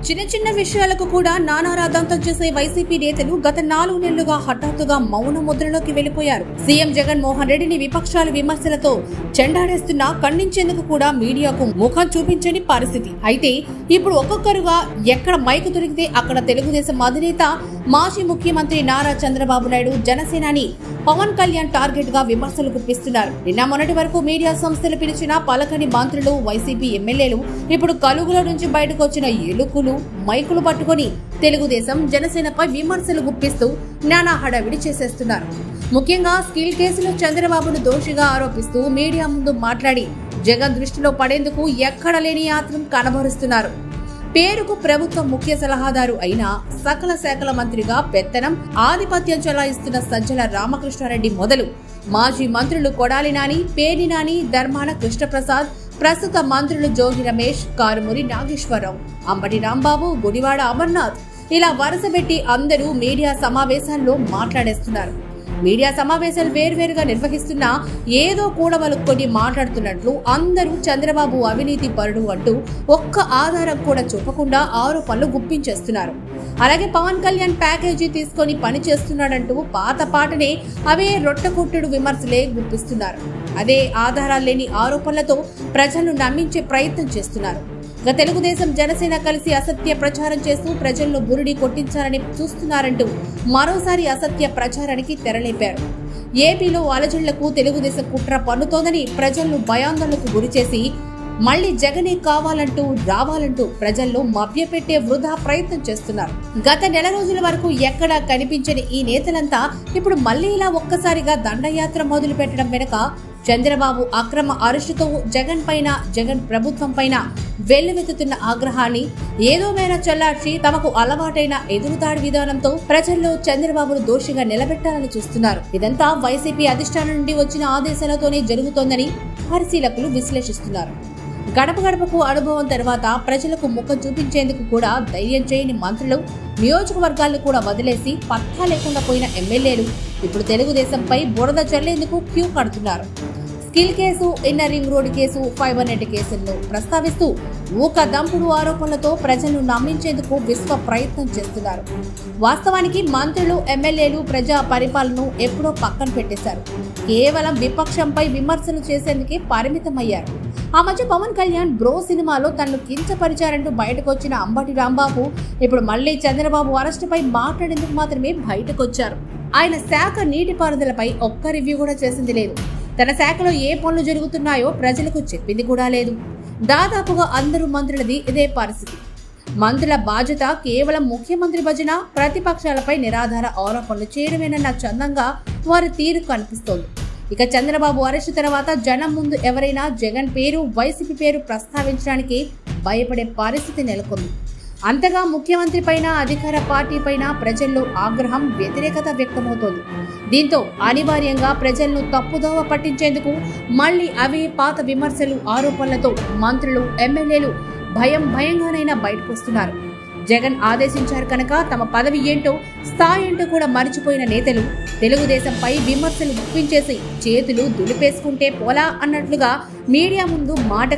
చిన్న చిన్న విషయాలకు కూడా నానా రాద్ధాంతం చేసే వైసీపీ నేతలు గత 4 నెలలుగా హఠాత్తుగా మౌన ముద్రలోకి వెళ్లిపోయారు. సీఎం జగన్ మోహన్ రెడ్డిని విపక్షాల విమర్శలతో చెండాడేస్తున్నా ఖండించేందుకు కూడా మీడియాకు ముఖం చూపించని పరిస్థితి. అయితే ఇప్పుడు ఒక్కొక్కరుగా ఎక్కడ మైకు దొరికితే అక్కడ తెలుగుదేశం అధినేత మాజీ ముఖ్యమంత్రి నారా చంద్రబాబు నాయుడు, జనసేనాని పవన్ కళ్యాణ్ టార్గెట్ గా విమర్శలు గుప్పిస్తున్నారు. నిన్న మొన్నటి వరకు మీడియా సంస్థలు పిలిచిన పలకని మంత్రులు, వైసీపీ ఎమ్మెల్యేలు ఇప్పుడు కలుగులో నుంచి బయటకు వచ్చిన ఎలుకలు మైకులు పట్టుకుని తెలుగుదేశం, జనసేనపై విమర్శలు గుప్పిస్తూ నానా హడావిడి చేసేస్తున్నారు. ముఖ్యంగా స్కిల్ కేసులో చంద్రబాబును దోషిగా ఆరోపిస్తూ మీడియా ముందు మాట్లాడి జగన్ దృష్టిలో పడేందుకు ఎక్కడ లేని ఆత్రం కనబరుస్తున్నారు. పేరుకు ప్రభుత్వ ముఖ్య సలహాదారు అయిన సకల శాఖల మంత్రిగా పెత్తనం, ఆధిపత్యం చెలాయిస్తున్న సజ్జల రామకృష్ణారెడ్డి మొదలు మాజీ మంత్రులు కొడాలి నాని, పేర్ని నాని, ధర్మాన కృష్ణప్రసాద్, ప్రస్తుత మంత్రులు జోగి రమేష్, కారుమూరి నాగేశ్వరరావు, అంబటి రాంబాబు, గుడివాడ అమర్నాథ్ ఇలా వరుసపెట్టి అందరూ మీడియా సమావేశాల్లో మాట్లాడేస్తున్నారు. మీడియా సమావేశాలు వేర్వేరుగా నిర్వహిస్తున్నా ఏదో కూడబలుక్కొని మాట్లాడుతున్నట్లు అందరూ చంద్రబాబు అవినీతి పరుడు అంటూ ఒక్క ఆధారం కూడా చూపకుండా ఆరోపణలు గుప్పించేస్తున్నారు. అలాగే పవన్ కళ్యాణ్ ప్యాకేజీ తీసుకొని పని చేస్తున్నాడంటూ పాత పాటనే అవే రొట్టెకొట్టుడు విమర్శలే గుప్పిస్తున్నారు. అదే ఆధారాలు లేని ఆరోపణలతో ప్రజలను నమ్మించే ప్రయత్నం చేస్తున్నారు. తెలుగుదేశం, జనసేన కలిసి అసత్య ప్రచారం చేస్తూ ప్రజల్లో బురిడి కొట్టించాలని చూస్తున్నారంటూ మరోసారి అసత్య ప్రచారానికి తెరలేపారు. ఏపీలో అలజడులకు తెలుగుదేశం కుట్ర పన్నుతోందని ప్రజలను భయాందోళనకు గురిచేసి మళ్లీ జగనే కావాలంటూ రావాలంటూ ప్రజల్లో మభ్యపెట్టే వృధా ప్రయత్నం చేస్తున్నారు. గత నెల రోజుల వరకు ఎక్కడా కనిపించని ఈ నేతలంతా ఇప్పుడు మళ్లీ ఇలా ఒక్కసారిగా దండయాత్ర మొదలు పెట్టడం వెనుక చంద్రబాబు అక్రమ అరెస్టుతో జగన్ పైన, జగన్ ప్రభుత్వం పైన వెల్లువెత్తుతున్న ఆగ్రహాన్ని ఏదో మేర చల్లార్చి తమకు అలవాటైన ఎదురుదాడి విధానంతో ప్రజల్లో చంద్రబాబును దోషిగా నిలబెట్టాలని చూస్తున్నారు. ఇదంతా వైసీపీ అధిష్టానం నుండి వచ్చిన ఆదేశాలతోనే జరుగుతోందని పరిశీలకులు విశ్లేషిస్తున్నారు. గడప గడపకు అనుభవం తర్వాత ప్రజలకు ముఖం చూపించేందుకు కూడా ధైర్యం చేయని మంత్రులు, నియోజకవర్గాలను కూడా వదిలేసి పత్తా లేకుండా పోయిన ఎమ్మెల్యేలు ఇప్పుడు తెలుగుదేశంపై బురద చల్లేందుకు క్యూ కడుతున్నారు. Skill case, inner ring road case, fibre net కేసులను ప్రస్తావిస్తూ ఊక దంపుడు ఆరోపణలతో ప్రజలను నమ్మించేందుకు విశ్వ ప్రయత్నం చేస్తున్నారు. వాస్తవానికి మంత్రులు, ఎమ్మెల్యేలు ప్రజా పరిపాలనను ఎప్పుడో పక్కన పెట్టేశారు. కేవలం విపక్షంపై విమర్శలు చేసేందుకే పరిమితమయ్యారు. ఆ మధ్య పవన్ కళ్యాణ్ బ్రో సినిమాలో తనను కించపరిచారంటూ బయటకు వచ్చిన అంబటి రాంబాబు ఇప్పుడు మళ్లీ చంద్రబాబు అరెస్టుపై మాట్లాడేందుకు మాత్రమే బయటకొచ్చారు. ఆయన శాఖ నీటిపారుదలపై ఒక్క రివ్యూ కూడా చేసింది లేదు. తన శాఖలో ఏ పనులు జరుగుతున్నాయో ప్రజలకు చెప్పింది కూడా లేదు. దాదాపుగా అందరూ మంత్రులది ఇదే పరిస్థితి. మంత్రుల బాధ్యత కేవలం ముఖ్యమంత్రి భజన, ప్రతిపక్షాలపై నిరాధార ఆరోపణలు చేయడమేనన్న చందంగా వారి తీరు కనిపిస్తోంది. ఇక చంద్రబాబు అరెస్టు తర్వాత జనం ముందు ఎవరైనా జగన్ పేరు, వైసీపీ పేరు ప్రస్తావించడానికి భయపడే పరిస్థితి నెలకొంది. అంతగా ముఖ్యమంత్రి పైన, అధికార పార్టీ పైన ప్రజల్లో ఆగ్రహం, వ్యతిరేకత వ్యక్తమవుతోంది. దీంతో అనివార్యంగా ప్రజలను తప్పుదోవ పట్టించేందుకు మళ్లీ అవే పాత విమర్శలు, ఆరోపణలతో మంత్రులు, ఎమ్మెల్యేలు భయంగానైనా బయటకొస్తున్నారు. జగన్ ఆదేశించారు కనుక తమ పదవి ఏంటో, స్థాయి ఏంటో కూడా మరిచిపోయిన నేతలు తెలుగుదేశంపై విమర్శలు గుప్పించేసి చేతులు దులిపేసుకుంటే పోలా అన్నట్లుగా మీడియా ముందు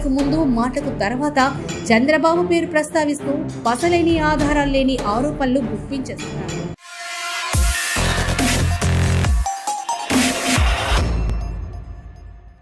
మాటకు తర్వాత చంద్రబాబు పేరు ప్రస్తావిస్తూ పసలేని, ఆధారాలు లేని ఆరోపణలు గుప్పించేస్తున్నారు.